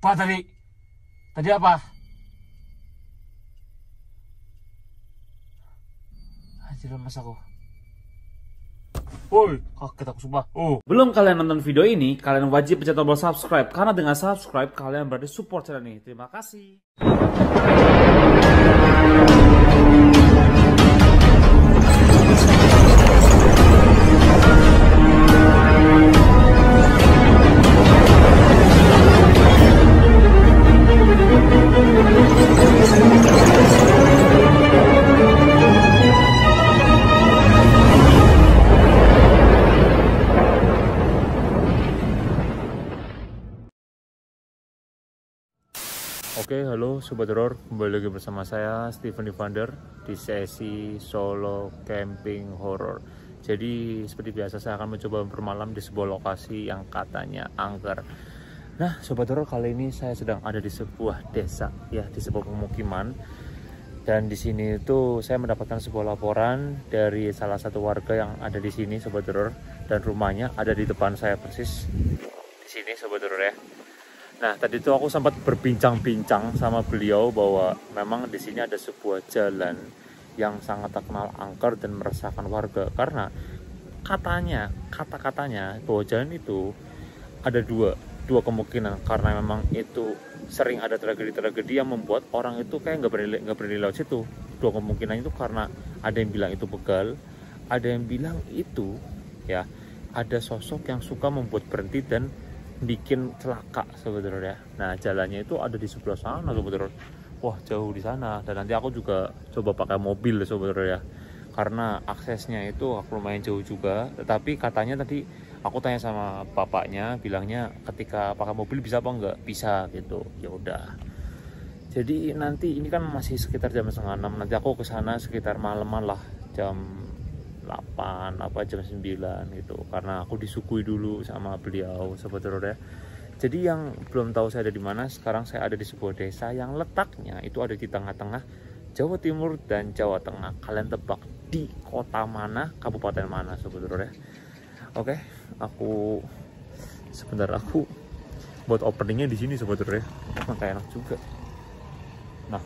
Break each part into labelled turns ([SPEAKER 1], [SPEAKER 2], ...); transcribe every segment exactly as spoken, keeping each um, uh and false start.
[SPEAKER 1] Apa tadi? Tadi apa? Anjir, lemas aku. Woi, kaget aku sumpah. Oh. Belum kalian nonton video ini, kalian wajib pencet tombol subscribe. Karena dengan subscribe, kalian berarti support channel ini. Terima kasih. Oke, halo Sobat Horor, kembali lagi bersama saya Steven Evander di sesi solo camping horror. Jadi seperti biasa saya akan mencoba bermalam di sebuah lokasi yang katanya angker. Nah, Sobat Horor, kali ini saya sedang ada di sebuah desa, ya, di sebuah pemukiman. Dan di sini itu saya mendapatkan sebuah laporan dari salah satu warga yang ada di sini, Sobat Horor, dan rumahnya ada di depan saya persis di sini, Sobat Horor ya. Nah, tadi itu aku sempat berbincang-bincang sama beliau bahwa memang di sini ada sebuah jalan yang sangat terkenal angker dan meresahkan warga, karena katanya, kata-katanya bahwa jalan itu ada dua, dua kemungkinan, karena memang itu sering ada tragedi-tragedi yang membuat orang itu kayak nggak berani, nggak berani lewat situ. Dua kemungkinan itu karena ada yang bilang itu begal, ada yang bilang itu ya ada sosok yang suka membuat berhenti dan bikin celaka sebetulnya. Nah, jalannya itu ada di sebelah sana sebetulnya. Wah, jauh di sana. Dan nanti aku juga coba pakai mobil sebetulnya, karena aksesnya itu aku lumayan jauh juga. Tetapi katanya tadi aku tanya sama bapaknya, bilangnya ketika pakai mobil bisa apa enggak? Bisa gitu. Ya udah. Jadi nanti ini kan masih sekitar jam setengah enam. Nanti aku ke sana sekitar malaman lah, jam delapan apa jam sembilan gitu, karena aku disukui dulu sama beliau sebetulnya. Jadi yang belum tahu saya ada di mana, sekarang saya ada di sebuah desa yang letaknya itu ada di tengah-tengah Jawa Timur dan Jawa Tengah. Kalian tebak di kota mana, kabupaten mana sebetulnya. Oke, aku sebentar aku buat openingnya di sini sebetulnya, makanya enak juga. Nah,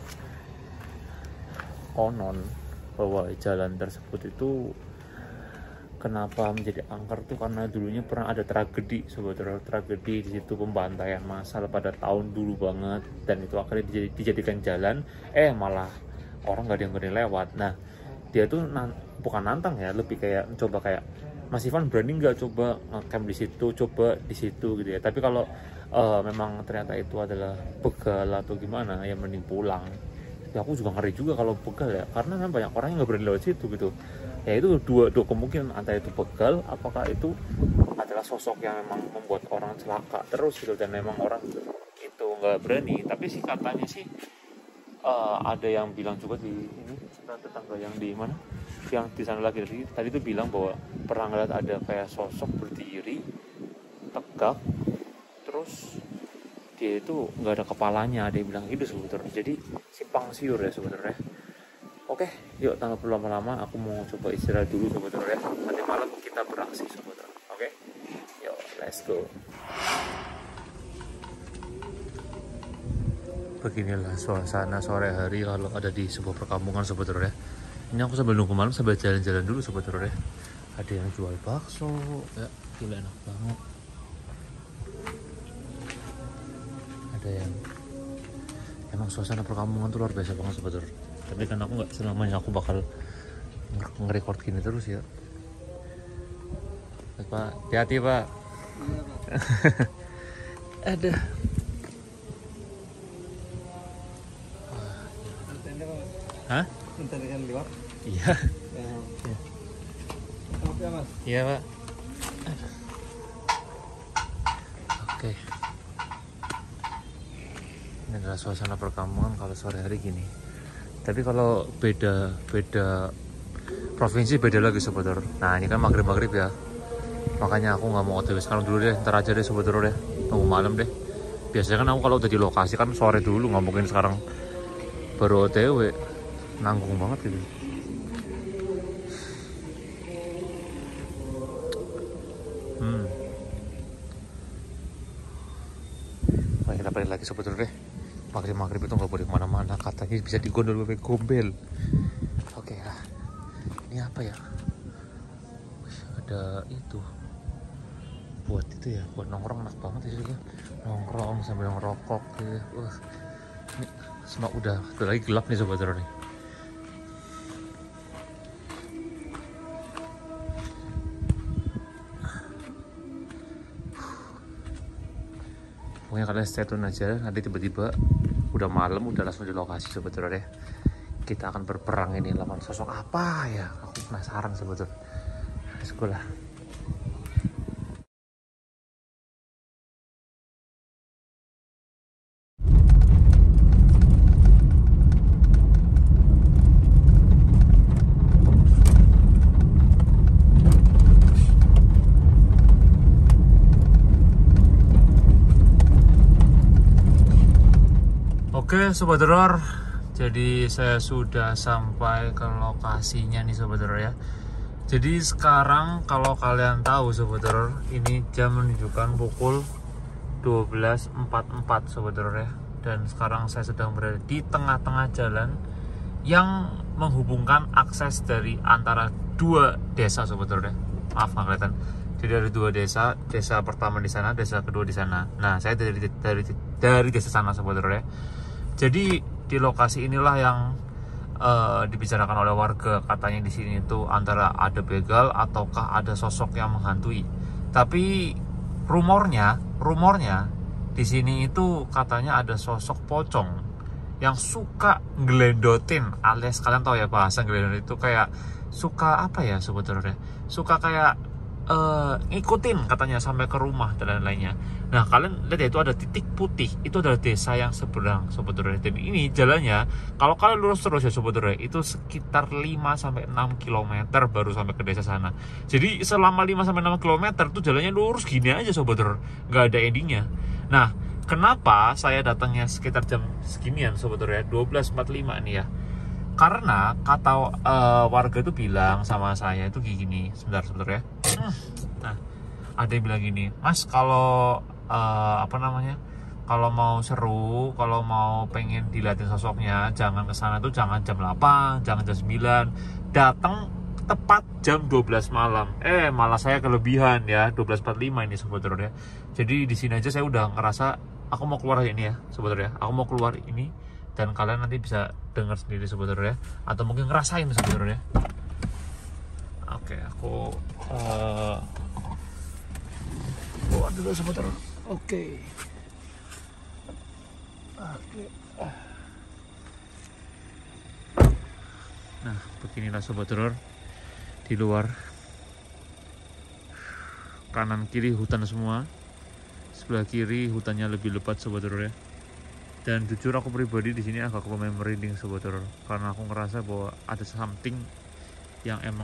[SPEAKER 1] konon bahwa jalan tersebut itu kenapa menjadi angker tuh karena dulunya pernah ada tragedi sebetulnya, tragedi di situ, pembantaian massal pada tahun dulu banget, dan itu akhirnya dijad, dijadikan jalan, eh malah orang nggak ada yang berani lewat. Nah, dia tuh nan, bukan nantang ya, lebih kayak mencoba kayak, Mas Ivan berani nggak coba ngecamp di situ, coba di situ gitu ya. Tapi kalau uh, memang ternyata itu adalah begal atau gimana, ya mending pulang. Ya aku juga ngeri juga kalau begal ya, karena kan banyak orang yang nggak berani lewat situ gitu. Ya itu dua, dua kemungkinan, antara itu begal, apakah itu adalah sosok yang memang membuat orang celaka terus gitu, dan memang orang itu nggak berani. Tapi sih katanya sih uh, ada yang bilang juga di ini tetangga yang di mana, yang di sana lagi tadi, tadi itu bilang bahwa pernah ngeliat ada kayak sosok berdiri tegak, terus dia itu nggak ada kepalanya, ada yang bilang gitu sebetulnya. Jadi simpang siur ya sebetulnya. Oke, yuk tanpa perlu lama-lama, aku mau coba istirahat dulu sebetulnya. Nanti malam kita beraksi sebetulnya. Oke, yuk let's go. Beginilah suasana sore hari kalau ada di sebuah perkampungan sebetulnya. Ini aku sambil nunggu malam sambil jalan-jalan dulu sebetulnya. Ada yang jual bakso, ya gila enak banget. Ada yang emang suasana perkampungan tuh luar biasa banget sebetulnya. Tapi kan aku nggak selamanya aku bakal nge-record gini terus ya. Pak, hati-hati Pak. Iya, Pak. Ada. Hah?
[SPEAKER 2] Bentar kan lewat.
[SPEAKER 1] Iya.
[SPEAKER 2] Ya. Maaf ya Mas.
[SPEAKER 1] Iya Pak. Oke. Ini adalah suasana perkampungan kalau sore hari gini. Tapi kalau beda beda provinsi beda lagi Sobat Horor. Nah, ini kan maghrib maghrib ya, makanya aku nggak mau O T W sekarang dulu deh, ntar aja deh Sobat Horor deh, tunggu malam deh. Biasanya kan aku kalau udah di lokasi kan sore dulu, nggak mungkin sekarang baru O T W, nanggung banget gitu. Hmm. Nah, kita balik lagi sobat deh. Maghrib-maghrib itu nggak boleh kemana-mana, katanya bisa digondol bebek gombel. Oke lah, ini apa ya? Wih, ada itu buat itu ya, buat nongkrong, enak banget ya juga. Nongkrong sambil ngerokok gitu. Wah, ini semua udah, udah lagi gelap nih sobat nih. Pokoknya kalian stay tune aja, nanti tiba-tiba udah malam, udah langsung di lokasi sebetulnya. Kita akan berperang ini lawan sosok apa ya? Aku penasaran sebetulnya. Let's go lah. Oke sobat horor, jadi saya sudah sampai ke lokasinya nih sobat horor ya. Jadi sekarang kalau kalian tahu sobat horor, ini jam menunjukkan pukul dua belas empat puluh empat sobat horor ya. Dan sekarang saya sedang berada di tengah-tengah jalan yang menghubungkan akses dari antara dua desa sobat horor ya. Maaf nggak kelihatan. Jadi ada dua desa, desa pertama di sana, desa kedua di sana. Nah saya dari dari dari desa sana sobat horor ya. Jadi di lokasi inilah yang uh, dibicarakan oleh warga, katanya di sini itu antara ada begal ataukah ada sosok yang menghantui. Tapi rumornya, rumornya di sini itu katanya ada sosok pocong yang suka ngelendotin, alias kalian tahu ya bahasa ngelendotin itu kayak suka apa ya sebetulnya? Suka kayak Uh, ngikutin katanya sampai ke rumah dan lain-lainnya. Nah kalian lihat ya, itu ada titik putih, itu adalah desa yang seberang sebetulnya. Dan ini jalannya kalau kalian lurus terus ya sebetulnya itu sekitar lima sampai enam kilometer baru sampai ke desa sana. Jadi selama lima sampai enam kilometer tuh jalannya lurus gini aja sebetulnya, nggak ada endingnya. Nah kenapa saya datangnya sekitar jam seginian sebetulnya, dua belas empat puluh lima nih ya? Karena kata uh, warga itu bilang sama saya itu gini, sebentar sebentar ya. Nah, ada yang bilang gini, Mas kalau uh, apa namanya, kalau mau seru, kalau mau pengen dilihatin sosoknya, jangan ke sana tuh jangan jam delapan, jangan jam sembilan, datang tepat jam dua belas malam. Eh malah saya kelebihan ya, dua belas empat puluh lima ini sebetulnya. Jadi di sini aja saya udah ngerasa aku mau keluar ini ya sebetulnya. Aku mau keluar ini. Dan kalian nanti bisa dengar sendiri sebetulnya, atau mungkin ngerasain sebetulnya. Oke, aku uh, keluar dulu sebetulnya. Oke. Oke. Nah, beginilah sobat horor di luar. Kanan kiri hutan semua. Sebelah kiri hutannya lebih lebat sobat horor ya. Dan jujur aku pribadi di sini agak lumayan merinding sobat horor, karena aku ngerasa bahwa ada something yang emang,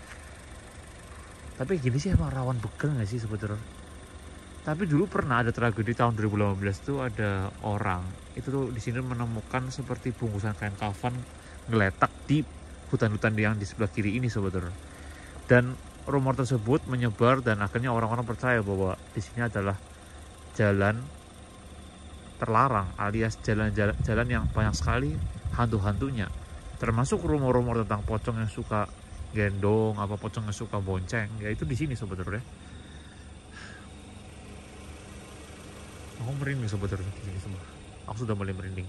[SPEAKER 1] tapi gini sih emang rawan begal nggak sih sobat horor? Tapi dulu pernah ada tragedi tahun dua ribu delapan belas tuh, ada orang itu tuh di sini menemukan seperti bungkusan kain kafan ngeletak di hutan-hutan yang di sebelah kiri ini sobat horor. Dan rumor tersebut menyebar dan akhirnya orang-orang percaya bahwa di sini adalah jalan terlarang, alias jalan-jalan jalan yang banyak sekali hantu-hantunya, termasuk rumor-rumor tentang pocong yang suka gendong, apa pocong yang suka bonceng, ya itu di sini sobat horor ya. Aku merinding sobat horor di sini semua. Aku sudah mulai merinding.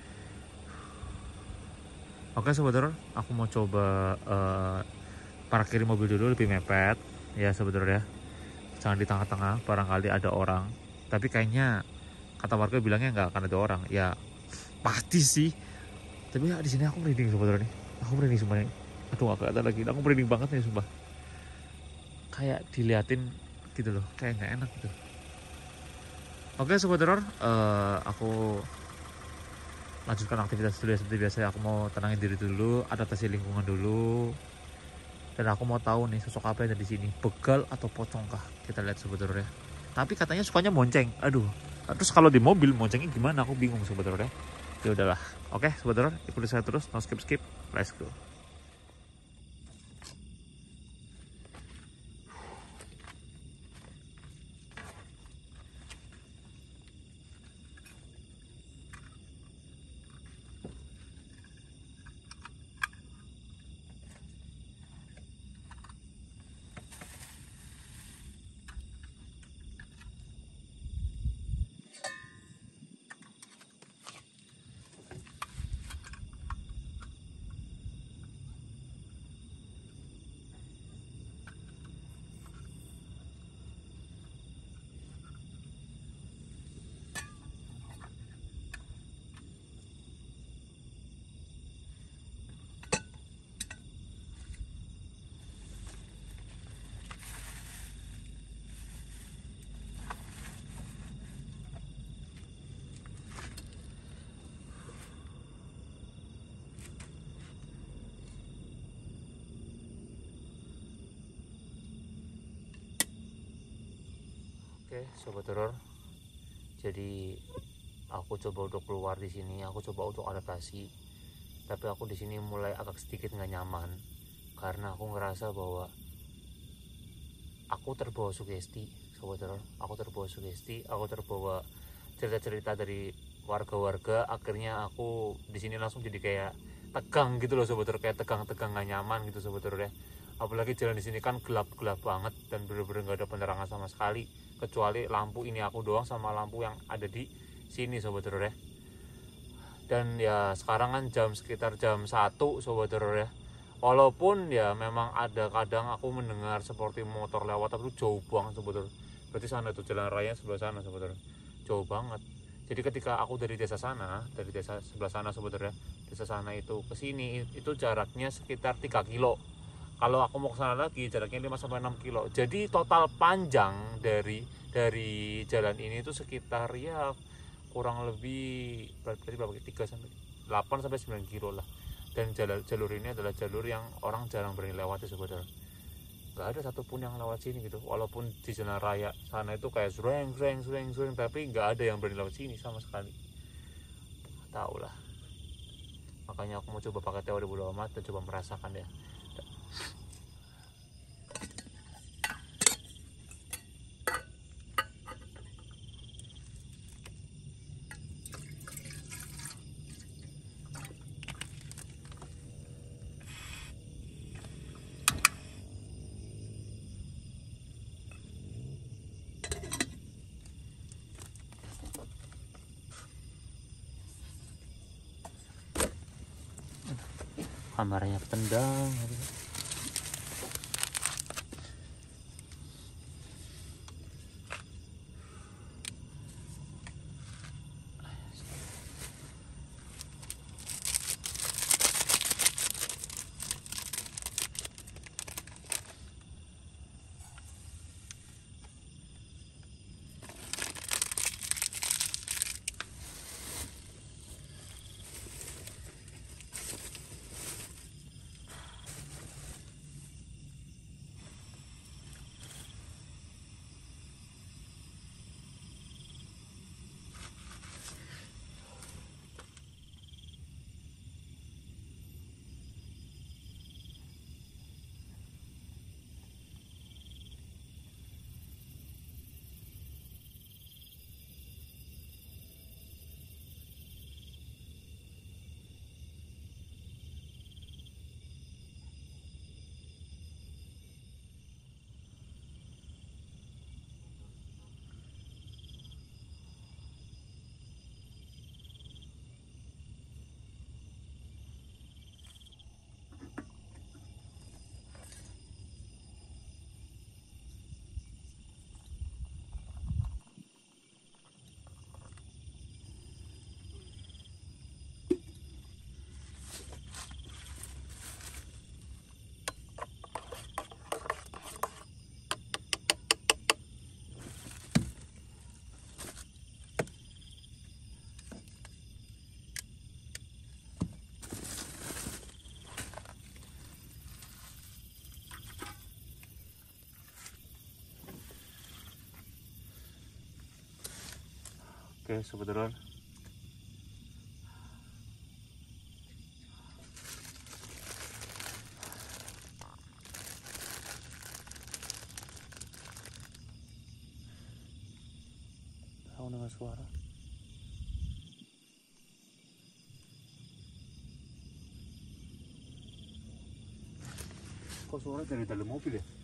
[SPEAKER 1] Oke sobat horor, aku mau coba uh, parkir mobil dulu lebih mepet ya sobat horor ya. Jangan di tengah-tengah, barangkali ada orang. Tapi kayaknya kata warga bilangnya nggak akan ada orang, ya pasti sih. Tapi ya di sini aku merinding sobat nih, aku merinding sumpah nih. Aduh nggak kelihatan lagi, aku merinding banget nih sumpah. Kayak diliatin gitu loh, kayak nggak enak gitu. Oke sobat horor, uh, aku lanjutkan aktivitas dulu ya seperti biasa. Aku mau tenangin diri dulu, adaptasi lingkungan dulu. Dan aku mau tahu nih sosok apa yang ada di sini, begal atau pocong kah? Kita lihat sobat horor ya. Tapi katanya sukanya monceng, aduh. Terus kalau di mobil moncengnya gimana? Aku bingung sobat horor ya. Ya udahlah. Oke sobat horor, ikuti saya terus, no skip skip. Let's go. Oke, sobat horor. Jadi aku coba untuk keluar di sini, aku coba untuk adaptasi. Tapi aku di sini mulai agak sedikit nggak nyaman karena aku ngerasa bahwa aku terbawa sugesti, sobat horor. Aku terbawa sugesti, aku terbawa cerita-cerita dari warga-warga. Akhirnya aku di sini langsung jadi kayak tegang gitu loh, sobat horor, kayak tegang-tegang nggak nyaman gitu, sobat horor ya. Apalagi jalan di sini kan gelap-gelap banget dan bener-bener nggak ada penerangan sama sekali, kecuali lampu ini aku doang sama lampu yang ada di sini, sobat horor ya. Dan ya sekarang kan jam sekitar jam satu, sobat horor ya. Walaupun ya memang ada kadang aku mendengar seperti motor lewat, tapi itu jauh banget, sobat horor. Berarti sana tuh jalan raya sebelah sana, sobat horor, jauh banget. Jadi ketika aku dari desa sana, dari desa sebelah sana, sobat horor ya, desa sana itu ke sini itu jaraknya sekitar tiga kilo. Kalau aku mau ke sana lagi jaraknya lima sampai enam kilo. Jadi total panjang dari dari jalan ini itu sekitar ya kurang lebih berarti berapa, tiga sampai delapan sampai sembilan kilo lah. Dan jalur, jalur ini adalah jalur yang orang jarang berani lewati, saudara. Gak ada satupun yang lewat sini gitu. Walaupun di jalan raya sana itu kayak sreng sreng sreng sreng, tapi nggak ada yang berani lewat sini sama sekali. Tahu lah. Makanya aku mau coba pakai teori bodo amat dan coba merasakan ya. Kamarnya tendang. Oke, sobat horor. Tahu dengar suara. Kok suara dari dalam mobil ya?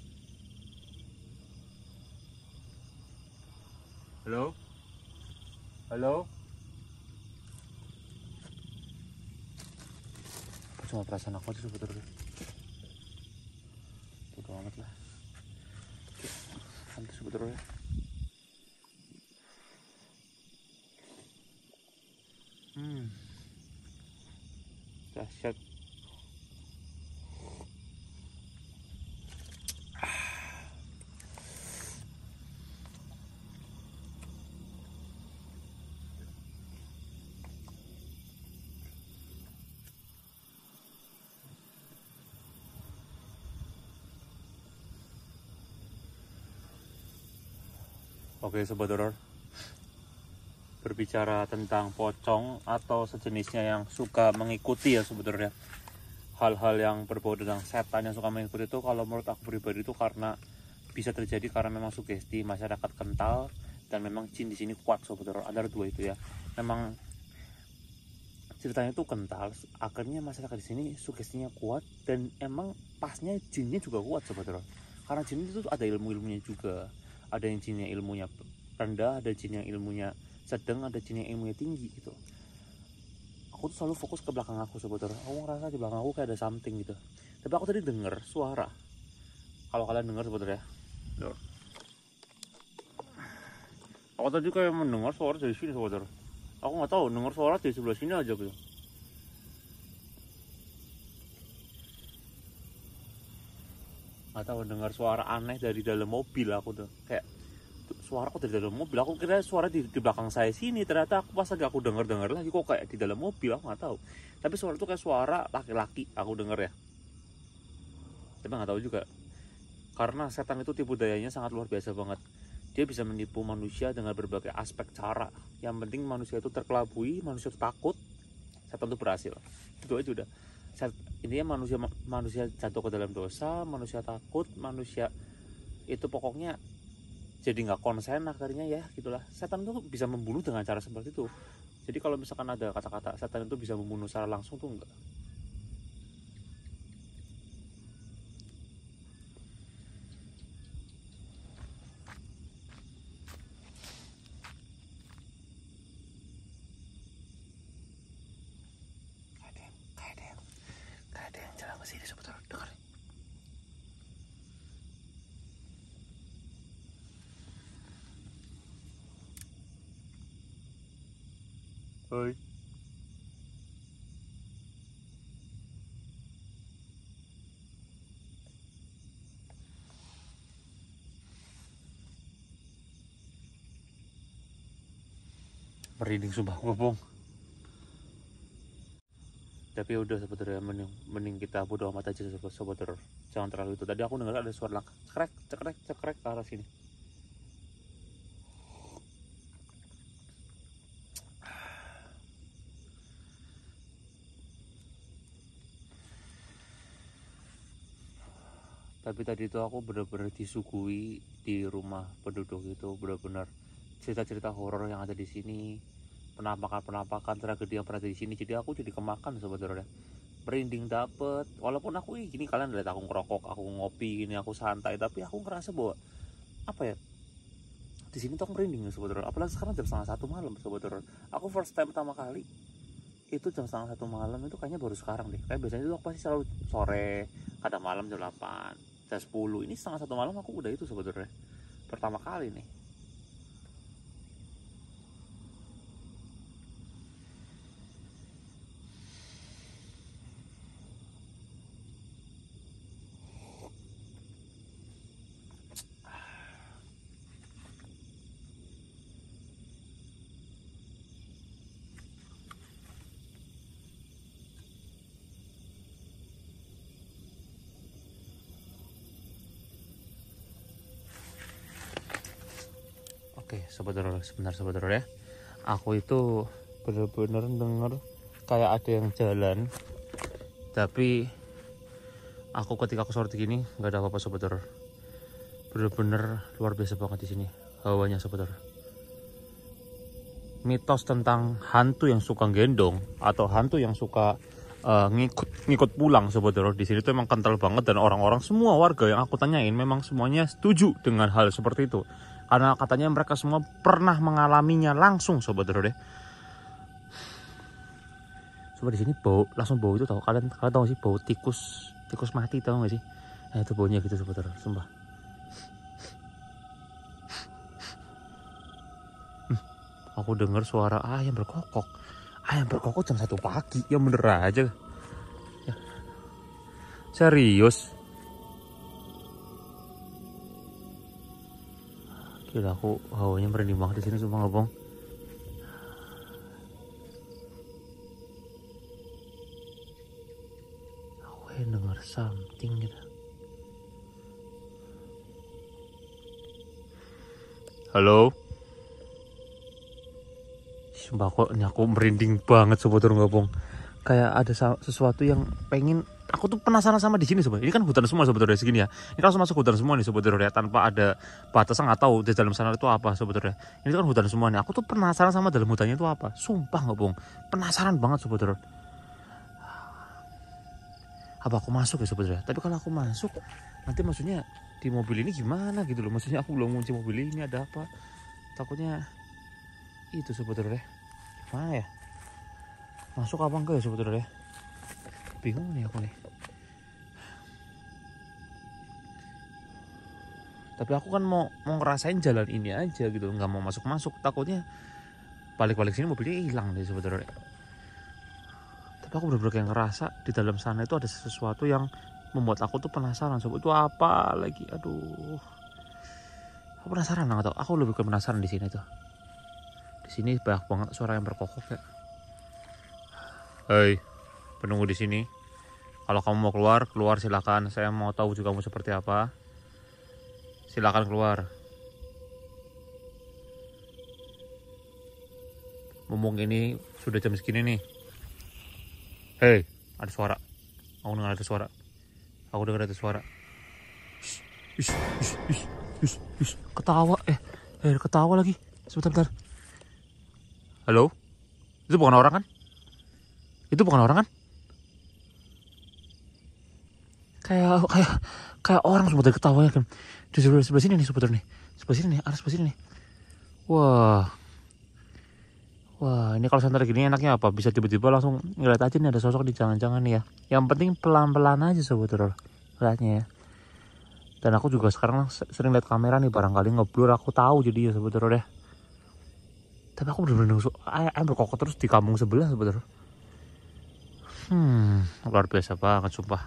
[SPEAKER 1] Halo? Halo? Cuma perasaan aku aja sebetulnya. Bodo amat lah. Santai sebetulnya. Hmm. Dahsyat. Oke sobat horor, berbicara tentang pocong atau sejenisnya yang suka mengikuti ya sobat horor ya, hal-hal yang berbau tentang setan yang suka mengikuti itu, kalau menurut aku pribadi itu karena bisa terjadi karena memang sugesti masyarakat kental dan memang jin di sini kuat sobat horor. Ada dua itu ya, memang ceritanya itu kental, akhirnya masyarakat di sini sugestinya kuat dan emang pasnya jinnya juga kuat sobat horor. Karena jin itu ada ilmu-ilmunya juga, ada yang jin yang ilmunya rendah, ada jin yang ilmunya sedang, ada jin yang ilmunya tinggi gitu. Aku tuh selalu fokus ke belakang aku sobat horor, aku ngerasa di belakang aku kayak ada something gitu. Tapi aku tadi denger suara, kalau kalian dengar sobat horor ya, aku tadi kayak mendengar suara dari sini sobat horor. Aku nggak tahu, dengar suara di sebelah sini aja gitu. Nggak tahu, dengar suara aneh dari dalam mobil aku tuh, kayak suara kok dari dalam mobil. Aku kira suara di, di belakang saya sini, ternyata aku pas lagi aku denger dengar lagi kok kayak di dalam mobil. Aku nggak tahu, tapi suara itu kayak suara laki-laki aku denger ya, tapi nggak tahu juga. Karena setan itu tipu dayanya sangat luar biasa banget. Dia bisa menipu manusia dengan berbagai aspek cara. Yang penting manusia itu terkelabui, manusia itu takut, setan itu berhasil. Itu aja udah. Intinya manusia manusia jatuh ke dalam dosa, manusia takut, manusia itu pokoknya jadi nggak konsen akhirnya ya gitulah. Setan itu bisa membunuh dengan cara seperti itu. Jadi kalau misalkan ada kata-kata setan itu bisa membunuh secara langsung tuh enggak. Sini sebentar, dengar. Hai. Merinding sumpah ngomong. Tapi udah sebetulnya mending, mending kita bodo amat aja sobat sobat teror. Jangan terlalu itu. Tadi aku dengar ada suara langkah cekrek cekrek cekrek ke arah sini. Tapi tadi itu aku benar-benar disuguhi di rumah penduduk itu, benar-benar cerita-cerita horor yang ada di sini, penampakan-penampakan tragedi yang pernah di sini. Jadi aku jadi kemakan sobat horor ya. Merinding dapet, walaupun aku gini, kalian lihat aku ngerokok, aku ngopi gini, aku santai, tapi aku ngerasa bahwa apa ya, di sini tuh aku merinding sobat horor. Apalagi sekarang jam setengah satu malam sobat horor. Aku first time pertama kali itu jam setengah satu malam itu kayaknya baru sekarang deh. Kayak biasanya itu aku pasti selalu sore, kadang malam jam delapan, jam sepuluh. Ini setengah satu malam aku udah itu sobat horor. Pertama kali nih. Oke sobat horor, sebentar sobat horor ya. Aku itu bener-bener denger kayak ada yang jalan, tapi aku ketika aku sorot gini nggak ada apa-apa sobat horor. Bener-bener luar biasa banget di sini hawanya sobat horor. Mitos tentang hantu yang suka gendong atau hantu yang suka uh, ngikut ngikut pulang sobat horor di sini tuh emang kental banget, dan orang-orang semua warga yang aku tanyain memang semuanya setuju dengan hal seperti itu. Karena katanya mereka semua pernah mengalaminya langsung sobat horor deh. Coba di sini bau, langsung bau itu tahu kalian, kalian tahu sih bau tikus, tikus mati tahu nggak sih? Nah itu baunya gitu sobat horor, sumpah. Hmm, aku dengar suara ayam berkokok, ayam berkokok jam satu pagi, ya bener aja. Ya. Serius. Gila, aku hawanya merinding banget di sini sumpah nggak bohong. Aku dengar something gitu. Halo. Sumpah kok ini aku merinding banget sobat horor nggak bohong. Kayak ada sesuatu yang pengen. Aku tuh penasaran sama di sini sobat. Ini kan hutan semua sobat horor segini ya. Ini kan langsung masuk hutan semua nih sobat horor ya. Tanpa ada batasan, nggak tahu di dalam sana itu apa sobat horor. Ini kan hutan semua nih. Aku tuh penasaran sama dalam hutannya itu apa. Sumpah nggak bohong. Penasaran banget sobat horor. Apa aku masuk ya sobat horor? Tapi kalau aku masuk, nanti maksudnya di mobil ini gimana gitu loh. Maksudnya aku belum kunci mobil ini, ada apa? Takutnya itu sobat horor ya. Gimana ya? Masuk apa enggak ya sobat horor ya? Bingung nih aku nih. Tapi aku kan mau mau ngerasain jalan ini aja gitu, nggak mau masuk-masuk. Takutnya balik-balik sini mobilnya hilang deh sobat horor. Tapi aku bener-bener kayak ngerasa di dalam sana itu ada sesuatu yang membuat aku tuh penasaran sobat. Itu apa lagi? Aduh. Aku penasaran nggak tahu. Aku lebih ke penasaran di sini tuh. Di sini banyak banget suara yang berkokok ya. Hei, penunggu di sini. Kalau kamu mau keluar, keluar silakan. Saya mau tahu juga kamu seperti apa. Silakan keluar. Mumpung ini sudah jam segini nih. Hei, ada suara. Aku dengar ada suara. Aku dengar ada suara. Ish, ish, ish, ish, ish. Ketawa, eh, eh, ketawa lagi. Sebentar, bentar. Halo? Itu bukan orang kan? Itu bukan orang kan? Kayak, kayak, kayak orang sebentar ketawa ya kan. Di sebelah, sebelah sini nih sebentar nih. Sebelah sini nih, arah sebelah sini nih. Wah. Wah, ini kalau santai gini enaknya apa? Bisa tiba-tiba langsung ngeliat aja nih ada sosok di jangan-jangan nih ya. Yang penting pelan-pelan aja sobat horor lihatnya ya. Dan aku juga sekarang sering lihat kamera nih, barangkali ngeblur aku tahu jadi ya sobat horor ya. Tapi aku bener-bener ayam berkokok terus di kampung sebelah sobat horor. Hmm, luar biasa banget sumpah.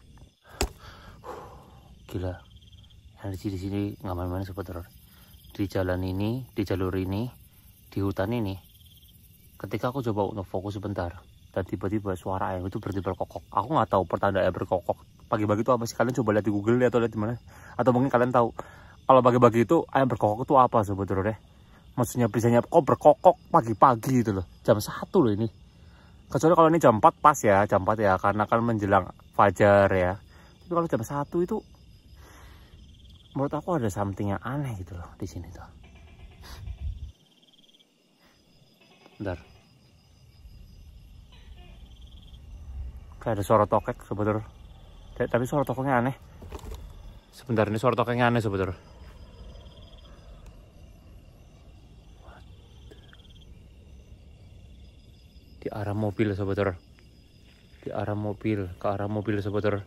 [SPEAKER 1] Gila. Energi di sini nggak main-main sobat horor. Di jalan ini, di jalur ini, di hutan ini. Ketika aku coba untuk fokus sebentar dan tiba-tiba suara ayam itu berhenti berkokok. Aku nggak tahu pertanda ayam berkokok pagi-pagi itu apa sih. Kalian coba lihat di Google atau lihat di mana? Atau mungkin kalian tahu kalau pagi-pagi itu ayam berkokok itu apa sobat horor ya? Maksudnya bisanya kok berkokok pagi-pagi gitu loh. Jam satu loh ini. Kecuali kalau ini jam empat pas ya, jam empat ya karena kan menjelang fajar ya. Tapi kalau jam satu itu menurut aku ada something yang aneh gitu loh di sini tuh. Bentar. Kayak ada suara tokek sobat horor. Tapi suara tokeknya aneh. Sebentar, ini suara tokeknya aneh sobat horor. Di arah mobil sobat horor. Di arah mobil, ke arah mobil sobat horor.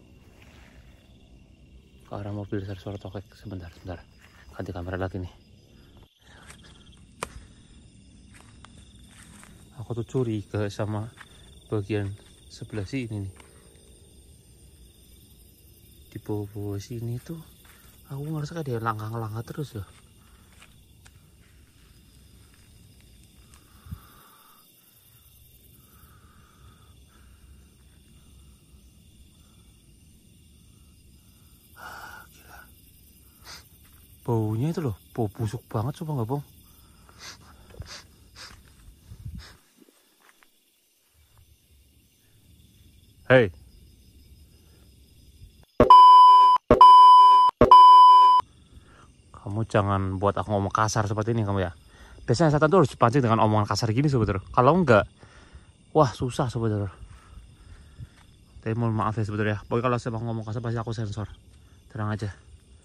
[SPEAKER 1] Ke arah mobil ada suara tokek. Sebentar, sebentar. Ganti kamera lagi nih. Aku tuh curiga sama bagian sebelah sini nih. Di bawah-bawah sini tuh aku ngerasa kayak dia langkah-langkah terus loh. Gila. Baunya itu loh, bau busuk banget coba nggak bohong. Hei. Kamu jangan buat aku ngomong kasar seperti ini kamu ya. Biasanya setan tuh harus dipancing dengan omongan kasar gini sobat horor. Kalau enggak, wah susah sobat horor. Tapi mohon maaf ya sobat horor ya. Pokoknya kalau saya mau ngomong kasar pasti aku sensor. Tenang aja.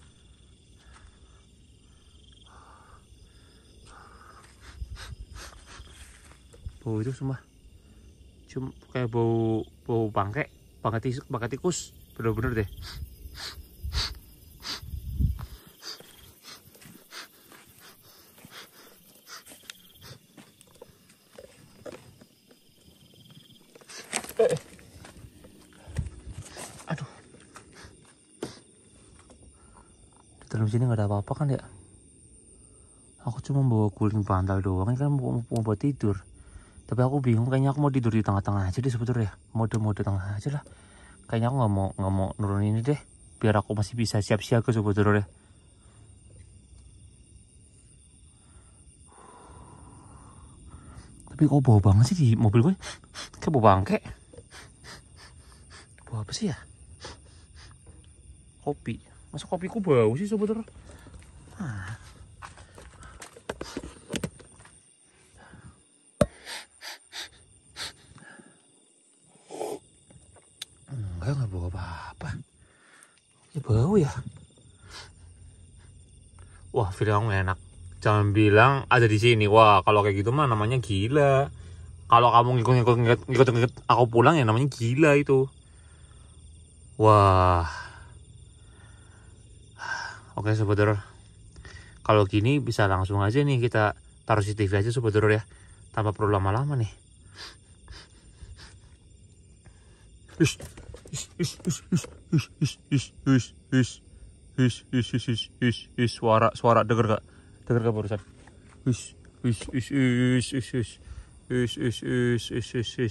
[SPEAKER 1] Bau itu semua. Cuma kayak bau bau bangke, bangke tikus, bangke tikus, bener-bener deh. Eh. Aduh. Di dalam sini nggak ada apa-apa kan ya? Aku cuma bawa guling bantal doang, kan mau, mau buat tidur. Tapi aku bingung, kayaknya aku mau tidur di tengah-tengah aja deh sebetulnya ya. Mode-mode tengah aja lah. Kayaknya aku nggak mau nggak mau nurun ini deh, biar aku masih bisa siap-siap ke sebetulnya. Tapi kok bau banget sih di mobil gue? Kayak bau bangke. Bau apa sih ya? Kopi. Masa kopiku bau sih sobat horor? Ah. Enggak, enggak bau apa-apa. Ya bau ya. Wah, feeling enak. Jangan bilang ada di sini. Wah, kalau kayak gitu mah namanya gila. Kalau kamu ngikut-ngikut ngikut-ngikut aku pulang ya namanya gila itu. Wah. Oke sobat horor. Kalau gini bisa langsung aja nih kita taruh C C T V aja sobat horor ya. Tanpa perlu lama-lama nih. Ish, ish, ish, ish, ish, ish, ish, ish, ish, ish, ish, ish, ish, ish, ish, ish, suara, suara, denger gak? Denger gak barusan? Ish, ish, ish, ish, ish, ish, ish, ish, ish, ish, ish, ish.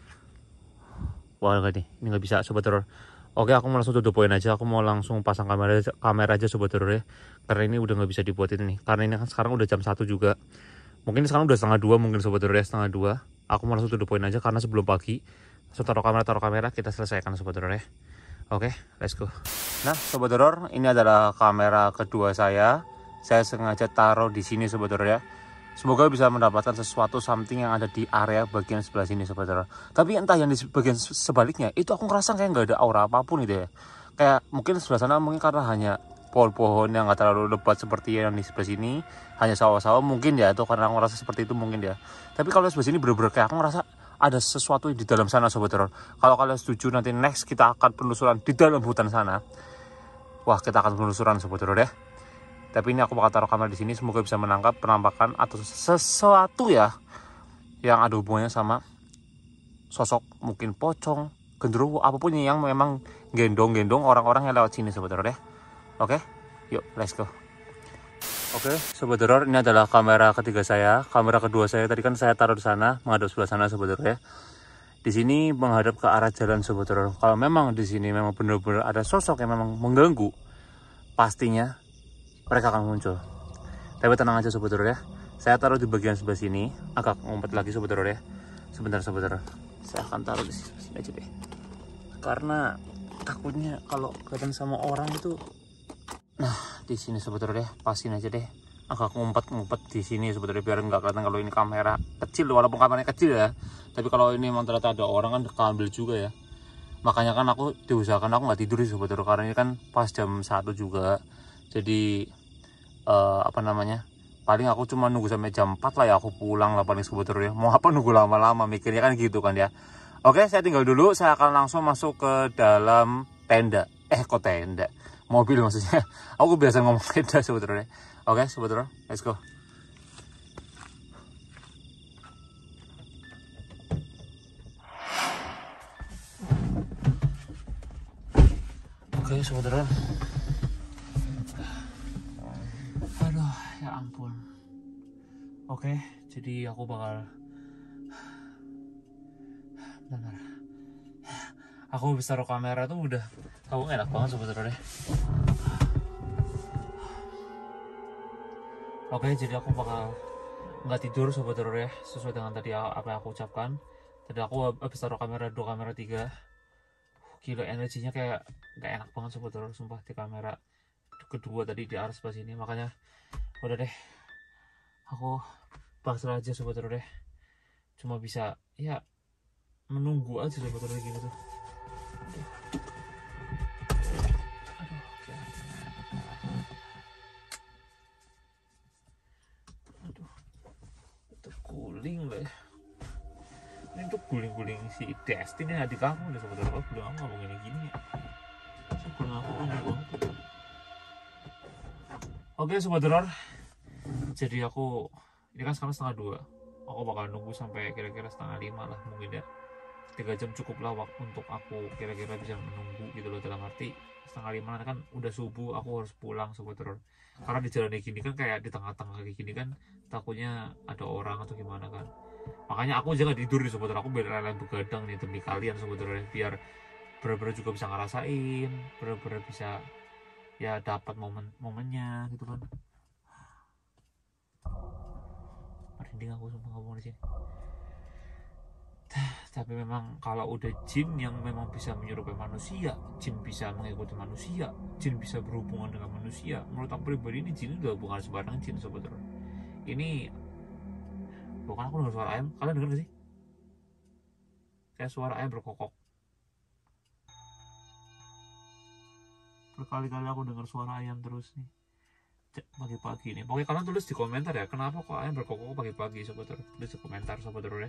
[SPEAKER 1] Wah, enggak nih, ini nggak bisa sobat horor. Oke, aku mau langsung tutup poin aja. Aku mau langsung pasang kamera kamera aja sobat horor ya. Karena ini udah nggak bisa dibuatin nih. Karena ini kan sekarang udah jam satu juga. Mungkin sekarang udah setengah dua mungkin sobat horor ya, setengah dua. Aku mau langsung tutup poin aja karena sebelum pagi. Langsung taruh kamera, taruh kamera, kita selesaikan sobat horor ya. Oke, let's go. Nah, sobat horor, ini adalah kamera kedua saya. Saya sengaja taruh di sini sobat horor ya. Semoga bisa mendapatkan sesuatu something yang ada di area bagian sebelah sini sobat horor. Tapi entah yang di bagian sebaliknya itu aku ngerasa kayak nggak ada aura apapun gitu ya. Kayak mungkin sebelah sana mungkin karena hanya pohon-pohon yang nggak terlalu lebat seperti yang di sebelah sini, hanya sawah-sawah mungkin ya, atau karena aku ngerasa seperti itu mungkin ya. Tapi kalau sebelah sini bener-bener kayak aku ngerasa ada sesuatu di dalam sana sobat horor. Kalau kalian setuju nanti next kita akan penelusuran di dalam hutan sana. Wah, kita akan penelusuran sobat horor ya. Tapi ini aku bakal taruh kamera di sini, semoga bisa menangkap penampakan atau sesuatu ya yang ada hubungannya sama sosok mungkin pocong, genderuwo, apapun yang memang gendong-gendong orang-orang yang lewat sini sobat horor ya. Oke, yuk let's go. Oke sobat horor, ini adalah kamera ketiga saya. Kamera kedua saya tadi kan saya taruh di sana, menghadap sebelah sana sobat horor ya. Di sini menghadap ke arah jalan sobat horor. Kalau memang di sini memang benar-benar ada sosok yang memang mengganggu, pastinya mereka akan muncul. Tapi tenang aja sobat horor ya. Saya taruh di bagian sebelah sini, agak ngumpet lagi sobat horor ya. Sebentar sobat horor. Saya akan taruh di sini aja deh. Karena takutnya kalau kelihatan sama orang itu. Nah, di sini sobat horor ya. Pasin aja deh. Agak ngumpet-ngumpet di sini sobat horor biar nggak kelihatan kalau ini kamera kecil, walaupun kameranya kecil ya. Tapi kalau ini memang ternyata ada orang kan keambil juga ya. Makanya kan aku diusahakan aku nggak tidur sih sobat horor, karena ini kan pas jam satu juga. Jadi uh, apa namanya, paling aku cuma nunggu sampai jam empat lah ya aku pulang lah paling sobat horor ya. Mau apa nunggu lama-lama, mikirnya kan gitu kan ya. Oke, saya tinggal dulu, saya akan langsung masuk ke dalam tenda. Eh kok tenda, mobil maksudnya. Aku biasa ngomong tenda sobat horor ya. Oke sobat horor, let's go. Oke sobat horor. Aduh, ya ampun. Oke, jadi aku bakal bentar. Aku bisa taruh kamera tuh udah tahu enak banget sobat horor ya. Oke, jadi aku bakal nggak tidur sobat horor ya, sesuai dengan tadi apa yang aku ucapkan. Tadi aku habis taruh kamera dua, kamera tiga. Gila, energinya kayak nggak enak banget sobat horor, sumpah di kamera kedua tadi di arah sebelah sini. Makanya udah deh, aku pasrah aja sobat horor deh. Cuma bisa ya menunggu aja sobat horor gitu tuh. Aduh. Aduh, aduh, terguling loh ya. Ini untuk guling-guling si Destin ya, adik kamu deh sobat horor. Belum aku ngomong ini gini ya. Syukur aku udah banget. Oke sobat horor, jadi aku ini kan sekarang setengah dua. Aku bakal nunggu sampai kira-kira setengah lima lah mungkin ya. Tiga jam cukup lah waktu untuk aku kira-kira bisa menunggu gitu loh, dalam arti setengah lima kan udah subuh, aku harus pulang sobat horor. Karena di jalan kayak gini kan, kayak di tengah-tengah kayak gini kan, takutnya ada orang atau gimana kan. Makanya aku jangan tidur nih sobat horor, aku bener-bener begadang nih demi kalian sobat horor, biar bener-bener juga bisa ngerasain, bener-bener bisa ya dapat momen-momennya gitu kan. Mari merinding aku sumpah ngomong di sini. Tapi memang kalau udah jin yang memang bisa menyerupai manusia, jin bisa mengikuti manusia, jin bisa berhubungan dengan manusia, menurut aku pribadi ini jin udah bukan sembarang jin sobat horor. Ini bukan, aku dengar suara ayam, kalian dengar gak sih? Kayak suara ayam berkokok. Berkali-kali aku dengar suara ayam terus nih pagi-pagi nih. Pokoknya kalian tulis di komentar ya, kenapa kok ayam berkokok pagi-pagi sobat horor. Tulis di komentar sobat horor ya.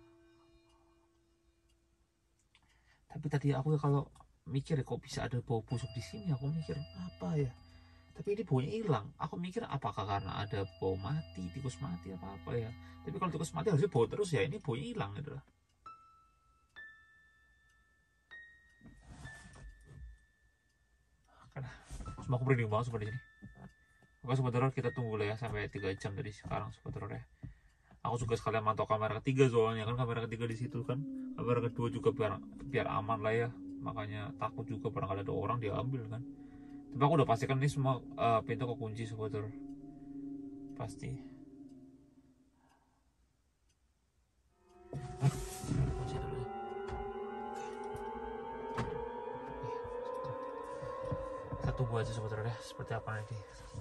[SPEAKER 1] Tapi tadi aku ya kalau mikir ya, kok bisa ada bau busuk di sini, aku mikir apa ya, tapi ini baunya hilang. Aku mikir apakah karena ada bau mati, tikus mati apa apa ya. Tapi kalau tikus mati harusnya bau terus ya, ini baunya hilang gitu lah. Karena semua aku merinding banget seperti ini. Oke sobat horor, kita tunggu lah ya sampai tiga jam dari sekarang sobat horor ya. Aku juga sekalian mantau kamera ketiga soalnya kan, kamera ketiga di situ kan, kamera kedua juga biar biar aman lah ya. Makanya takut juga barangkali ada orang diambil kan. Tapi aku udah pastikan ini semua uh, pintu kekunci sobat horor, pasti. Kunci dulu. Kita tunggu aja sobat horor ya, seperti apa nanti.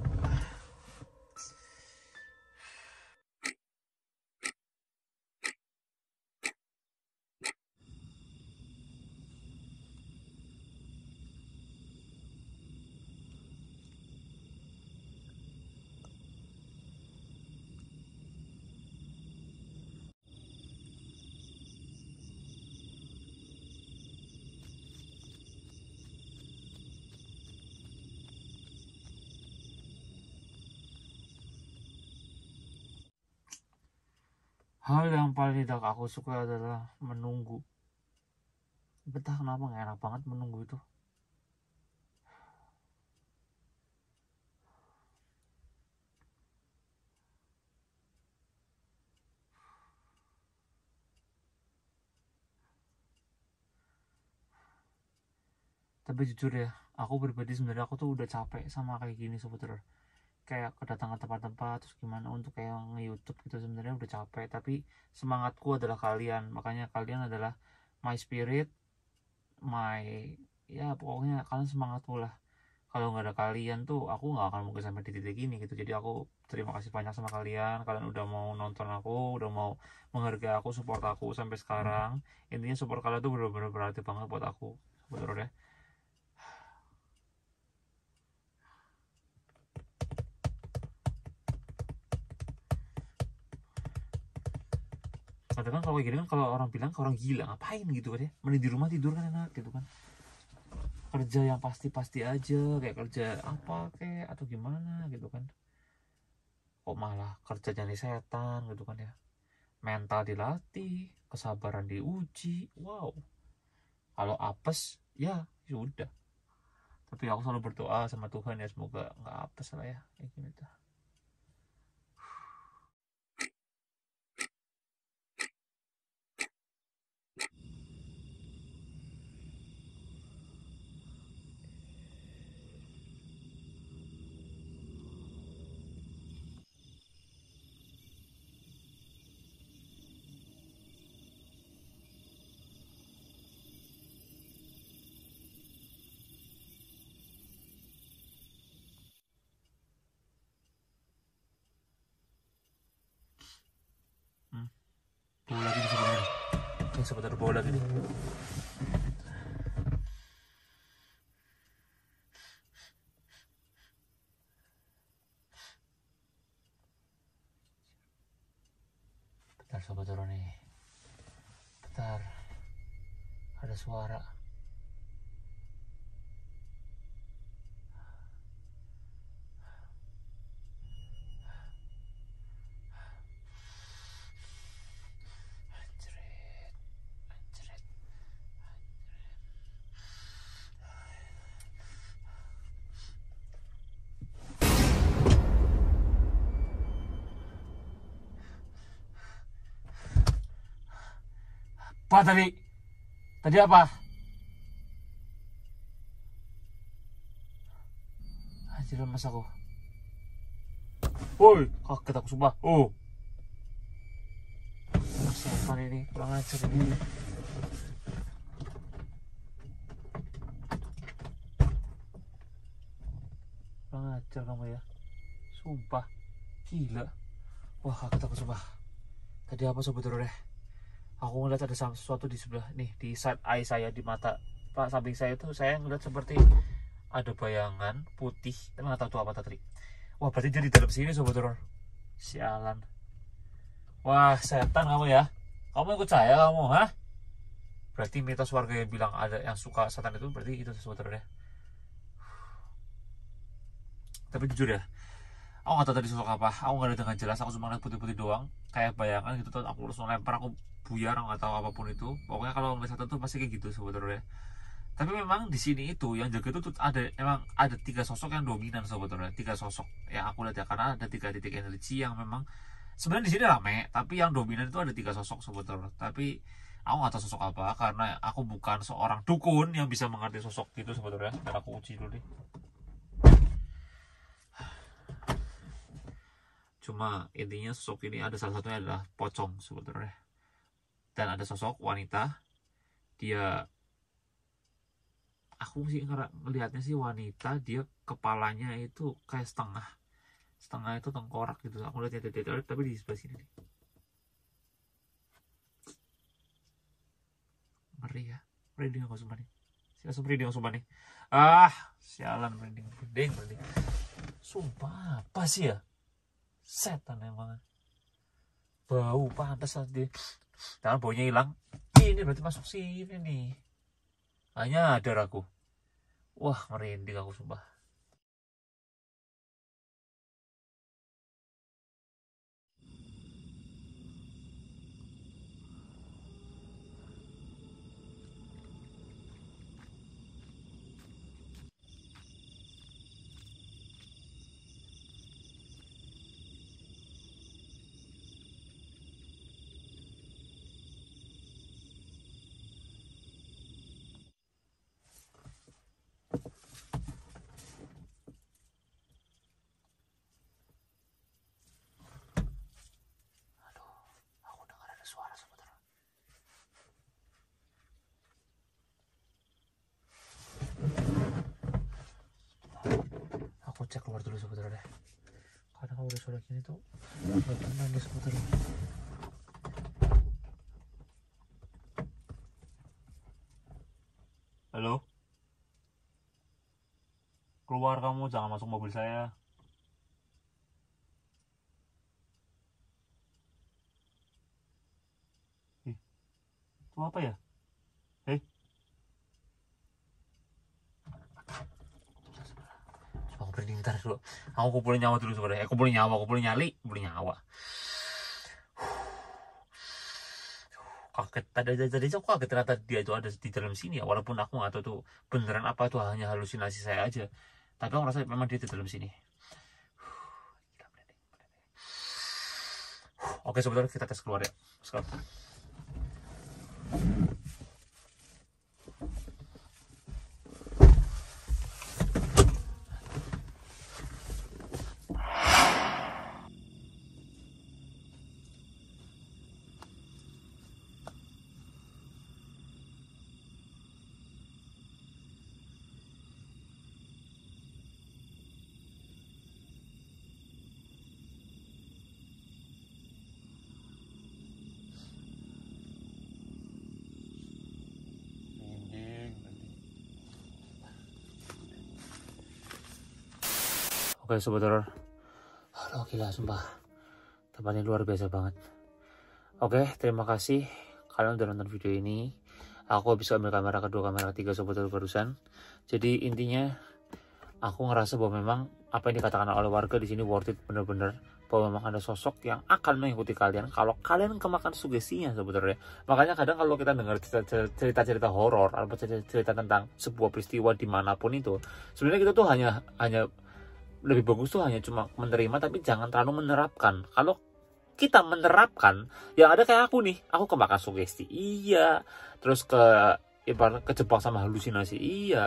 [SPEAKER 1] Hal yang paling tidak aku suka adalah menunggu. Betah kenapa nggak enak banget menunggu itu. Tapi jujur ya, aku pribadi sebenarnya aku tuh udah capek sama kayak gini sobat horor. Kayak kedatangan tempat-tempat terus gimana untuk kayak nge-YouTube gitu, sebenarnya udah capek. Tapi semangatku adalah kalian, makanya kalian adalah my spirit, my, ya pokoknya kalian semangatku lah. Kalau nggak ada kalian tuh aku nggak akan mungkin sampai di titik ini gitu. Jadi aku terima kasih banyak sama kalian. Kalian udah mau nonton aku, udah mau menghargai aku, support aku sampai sekarang. Intinya support kalian tuh bener-bener berarti banget buat aku, betul ya. Kadang kan kalau kayak gini kan, kalau orang bilang ke orang gila, ngapain gitu kan ya, mending di rumah tidur kan enak gitu kan. Kerja yang pasti-pasti aja, kayak kerja apa kayak atau gimana gitu kan. Kok malah kerja jadi setan gitu kan ya. Mental dilatih, kesabaran diuji, wow. Kalau apes ya sudah. Tapi aku selalu berdoa sama Tuhan ya, semoga nggak apes lah ya kayak gitu. Bawa lagi nih sebenarnya. Ini sebentar bawa lagi nih. Bentar sobat horor nih. Bentar. Ada suara. Apa tadi? Tadi apa? Anjir lemas aku. Woi, kaget aku sumpah. Oh. depan ini, kurang ajar ini. Kurang ajar kamu ya, sumpah, gila. Wah, aku takut sumpah. Tadi apa sobat horor ya? Aku ngeliat ada sesuatu di sebelah nih, di side eye saya, di mata pak samping saya itu saya ngeliat seperti ada bayangan putih, tapi nggak tahu tuh apa tadi. Wah, berarti dia di dalam sini sobat horor. Sialan. Wah, setan kamu ya. Kamu ikut saya kamu, hah? Berarti mitos warga yang bilang ada yang suka setan itu berarti itu sobat horor ya. Tapi jujur ya, aku nggak tahu tadi sosok apa. Aku nggak ada dengan jelas. Aku cuma ngeliat putih-putih doang, kayak bayangan gitu tuh. Aku langsung lempar, aku buyar, aku nggak tahu apapun itu. Pokoknya kalau ngeliat setan tuh pasti kayak gitu sobat horor ya. Tapi memang di sini itu yang jaga itu tuh ada, emang ada tiga sosok yang dominan sobat horor. Tiga sosok yang aku lihat ya, karena ada tiga titik energi yang memang sebenarnya di sini rame. Tapi yang dominan itu ada tiga sosok sobat horor. Tapi aku nggak tahu sosok apa karena aku bukan seorang dukun yang bisa mengerti sosok gitu sobat horor ya. Dan aku uji dulu nih. Cuma intinya sosok ini ada salah satunya adalah pocong sebetulnya. Dan ada sosok wanita. Dia, aku sih ngelihatnya sih wanita, dia kepalanya itu kayak setengah. Setengah itu tengkorak gitu. Aku lihat titik-titik tapi di sebelah sini nih. Ngeri ya. Merinding aku sumpah nih. Langsung merinding aku sumpah nih. Ah, sialan merinding. Merinding, merinding. Sumpah, apa sih ya? Setan emang. Bau pantas tadi. Jangan baunya hilang. Ini berarti masuk sini nih. Hanya ada aku. Wah, merinding aku sumpah. Suara sebentar. Aku cek keluar dulu sebentar deh. Karena kalau udah suara gini tuh nggak tenang deh sebentar. Halo? Keluar kamu, jangan masuk mobil saya. Itu apa ya? Hei. Coba aku berhenti ntar dulu. Aku kumpulin nyawa dulu sebenarnya. Eh, kumpulin nyawa, kumpulin nyali, kumpulin nyawa. Kaget tadi tadi aku kaget ternyata dia itu ada di dalam sini ya. Walaupun aku nggak tahu tuh beneran apa itu hanya halusinasi saya aja. Tapi aku rasa memang dia di dalam sini. Oke, sebentar kita tes keluar ya. Sekarang. Oke sobat horor, aduh gila sumpah, tempatnya luar biasa banget. Oke, terima kasih kalian udah nonton video ini. Aku bisa ambil kamera kedua, kamera ketiga sobat horor barusan. Jadi intinya aku ngerasa bahwa memang apa yang dikatakan oleh warga di sini worth it, bener-bener bahwa memang ada sosok yang akan mengikuti kalian kalau kalian kemakan sugestinya sebetulnya. Makanya kadang kalau kita dengar cerita-cerita horor atau cerita tentang sebuah peristiwa dimanapun itu, sebenarnya kita tuh hanya hanya lebih bagus tuh hanya cuma menerima, tapi jangan terlalu menerapkan. Kalau kita menerapkan, yang ada kayak aku nih, aku kemakan sugesti, iya, terus ke ibarat kejebak sama halusinasi, iya,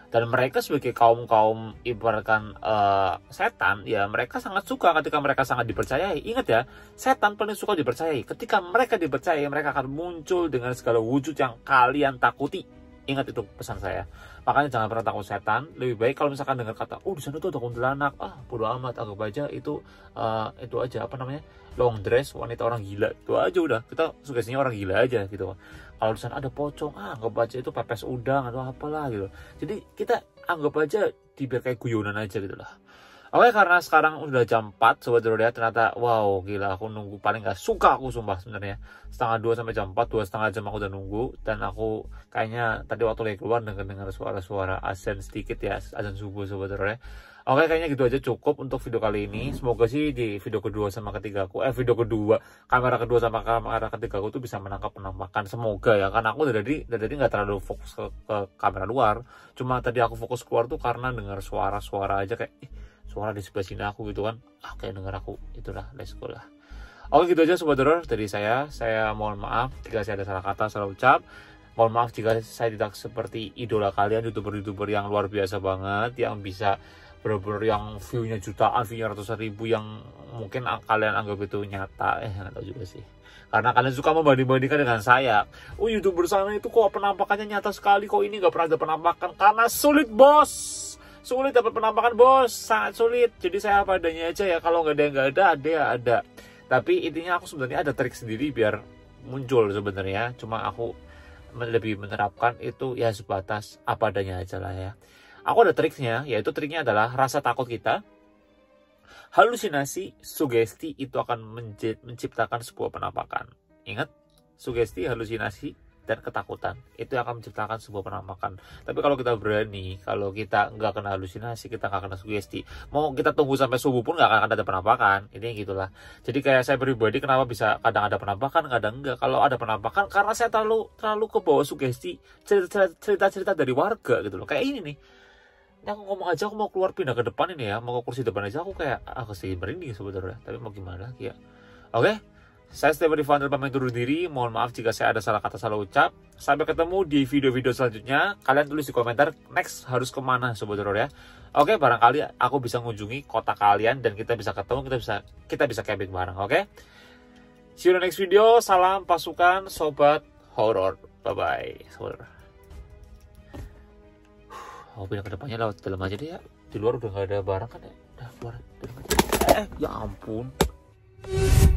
[SPEAKER 1] Dan mereka sebagai kaum-kaum ibaratkan uh, setan, ya mereka sangat suka ketika mereka sangat dipercayai. Ingat ya, setan paling suka dipercayai. Ketika mereka dipercayai, mereka akan muncul dengan segala wujud yang kalian takuti. Ingat itu pesan saya. Makanya jangan pernah takut setan. Lebih baik kalau misalkan dengar kata, oh di sana tuh ada kuntilanak, ah bodo amat, anggap aja itu uh, itu aja apa namanya, long dress, wanita orang gila, itu aja udah. Kita sugestinya orang gila aja gitu. Kalau di sana ada pocong, ah anggap aja itu pepes udang atau apalah gitu. Jadi kita anggap aja dibiar kayak guyonan aja gitu lah. Oke, karena sekarang udah jam empat Sobat Horor ya, ternyata wow gila, aku nunggu paling gak suka aku sumpah sebenarnya. Setengah dua sampai jam empat, dua setengah jam aku udah nunggu. Dan aku kayaknya tadi waktu lagi keluar dengar-dengar suara-suara azan sedikit ya, azan subuh Sobat Horor ya. Oke, kayaknya gitu aja cukup untuk video kali ini. Semoga sih di video kedua sama ketiga aku, eh video kedua, kamera kedua sama kamera ketiga aku tuh bisa menangkap penampakan. Semoga ya, karena aku dari tadi dari tadi nggak terlalu fokus ke, ke kamera luar. Cuma tadi aku fokus keluar tuh karena dengar suara-suara aja kayak, eh, suara di sebelah sini aku gitu kan. Ah, kayak dengar aku, itulah, let's go lah. Oke, gitu aja Sobat Horor dari saya. Saya mohon maaf jika saya ada salah kata, salah ucap. Mohon maaf jika saya tidak seperti idola kalian, youtuber-youtuber yang luar biasa banget, yang bisa bener-bener yang view-nya jutaan, view-nya ratusan ribu, yang mungkin kalian anggap itu nyata. Eh, nggak tahu juga sih. Karena kalian suka membanding-bandingkan dengan saya. Oh, youtuber sana itu kok penampakannya nyata sekali, kok ini nggak pernah ada penampakan. Karena sulit, bos. Sulit dapat penampakan, bos. Sangat sulit. Jadi saya apa adanya aja ya. Kalau nggak ada yang nggak ada, ada ya ada. Tapi intinya aku sebenarnya ada trik sendiri biar muncul sebenarnya. Cuma aku lebih menerapkan itu ya sebatas apa adanya aja lah ya. Aku ada triknya, yaitu triknya adalah rasa takut kita, halusinasi, sugesti itu akan menciptakan sebuah penampakan. Ingat, sugesti, halusinasi, dan ketakutan itu akan menciptakan sebuah penampakan. Tapi kalau kita berani, kalau kita nggak kena halusinasi, kita nggak kena sugesti, mau kita tunggu sampai subuh pun nggak akan ada penampakan. Ini gitulah. Jadi kayak saya pribadi, kenapa bisa kadang ada penampakan, kadang enggak. Kalau ada penampakan, karena saya terlalu terlalu kebawa sugesti, cerita-cerita dari warga gitu loh. Kayak ini nih. Ini aku ngomong aja, aku mau keluar pindah ke depan ini ya, mau ke kursi depan aja aku kayak ah kesini merinding sebetulnya. Tapi mau gimana lagi ya. Oke, saya Stephen Divander pamit undur diri. Mohon maaf jika saya ada salah kata, salah ucap. Sampai ketemu di video-video selanjutnya. Kalian tulis di komentar next harus kemana Sobat Horor ya. Oke, barangkali aku bisa mengunjungi kota kalian dan kita bisa ketemu, kita bisa kita bisa camping bareng. Oke, see you in the next video. Salam pasukan Sobat Horor. Bye bye Sobat Horor. Aku pindah ke depannya lewat dalam aja deh ya. Di luar udah gak ada barang kan ya. Udah keluar. Eh, ya ampun.